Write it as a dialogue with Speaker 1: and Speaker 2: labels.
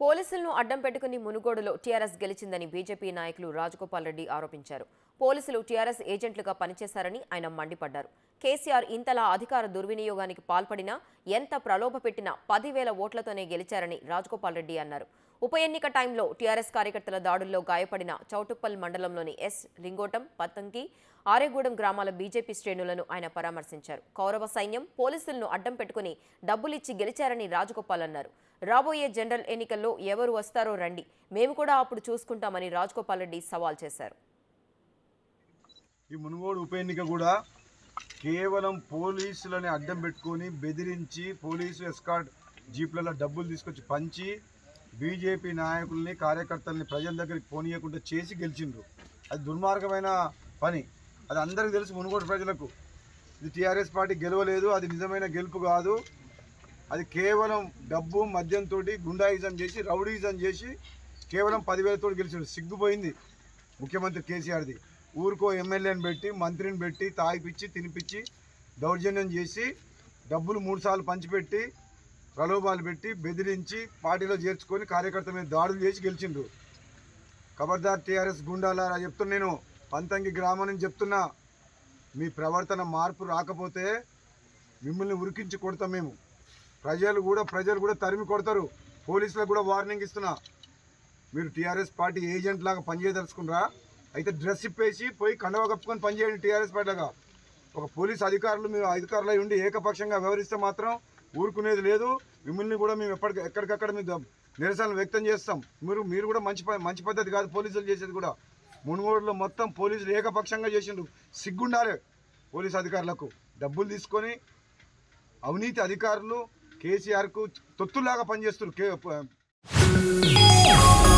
Speaker 1: పోలీసులను అడ్డం పెట్టుకుని మునుగోడులో టీఆర్ఎస్ గెలిచిందని బీజేపీ నాయకులు రాజగోపాల్ రెడ్డి ఆరోపించారు. పోలీసులు టీఆర్ఎస్ ఏజెంట్లుగా పనిచేశారని ఆయన మండిపడ్డారు. కేసీఆర్ ఇంతలా అధికార దుర్వినియోగానికి పాల్పడినా ఎంత ప్రలోభ పెట్టినా 10,000 ఓట్లతోనే గెలిచారని రాజగోపాల్ రెడ్డి అన్నారు. ఉప ఎన్నిక టైంలో టీఆర్ఎస్ కార్యకర్తల దాడుల్లో గాయపడిన చౌటుప్పల్ మండలంలోని ఎస్ లింగోటం, పతంకి, ఆరేగూడెం గ్రామాల బీజేపీ శ్రేణులను ఆయన పరామర్శించారు. కౌరవ సైన్యం పోలీసులను అడ్డం పెట్టుకుని డబ్బులిచ్చి గెలిచారని రాజగోపాల్ అన్నారు. రాబోయే జనరల్ ఎన్నికల్లో ఎవరు వస్తారో రండి, మేము కూడా అప్పుడు చూసుకుంటామని రాజగోపాల్ రెడ్డి సవాల్ చేశారు.
Speaker 2: ఈ మునుగోడు ఉప ఎన్నిక కూడా కేవలం పోలీసులని అడ్డం పెట్టుకొని బెదిరించి పోలీసు ఎస్కార్ట్ జీప్లలో డబ్బులు తీసుకొచ్చి పంచి బీజేపీ నాయకుల్ని కార్యకర్తల్ని ప్రజల దగ్గరికి పోనీయకుండా చేసి గెలిచిండ్రు. అది దుర్మార్గమైన పని. అది అందరికీ తెలుసు. మునుగోడు ప్రజలకు ఇది టీఆర్ఎస్ పార్టీ గెలవలేదు, అది నిజమైన గెలుపు కాదు. అది కేవలం డబ్బు మద్యంతో గుండాయిజం చేసి రౌడీజం చేసి కేవలం 10,000 తోటి గెలిచిండు. సిగ్గుపోయింది ముఖ్యమంత్రి కేసీఆర్ది. ఊరికో ఎమ్మెల్యేని పెట్టి మంత్రిని పెట్టి తాగిపిచ్చి తినిపించి దౌర్జన్యం చేసి డబ్బులు 3 సార్లు పంచిపెట్టి ప్రలోభాలు పెట్టి బెదిరించి పార్టీలో చేర్చుకొని కార్యకర్తల మీద దాడులు చేసి గెలిచిండ్రు. ఖబర్దార్ టీఆర్ఎస్ గుండాలారా చెప్తున్నా. నేను పంతంగి గ్రామం నుంచి చెప్తున్నా, మీ ప్రవర్తన మార్పు రాకపోతే మిమ్మల్ని ఉరికించి కొడతాం మేము. ప్రజలు కూడా తరిమి కొడతారు. పోలీసులకు కూడా వార్నింగ్ ఇస్తున్నా. మీరు టీఆర్ఎస్ పార్టీ ఏజెంట్ లాగా పనిచేయదలుచుకున్నారా? అయితే డ్రెస్ ఇప్పేసి పోయి కండవ కప్పుకొని పనిచేయండి. టీఆర్ఎస్ పార్టీ లాగా ఒక పోలీస్ అధికారులు మీరు అధికారులై ఉండి ఏకపక్షంగా వ్యవహరిస్తే మాత్రం ఊరుకునేది లేదు. మిమ్మల్ని కూడా మేము ఎక్కడికక్కడ మేము నిరసనలు వ్యక్తం చేస్తాం. మీరు కూడా మంచి పద్ధతి కాదు పోలీసులు చేసేది కూడా. మునుగోడులో మొత్తం పోలీసులు ఏకపక్షంగా చేసిండ్రు. సిగ్గుండాలి పోలీసు అధికారులకు. డబ్బులు తీసుకొని అవినీతి అధికారులు కేసీఆర్కు తొత్తులాగా పనిచేస్తున్నారు.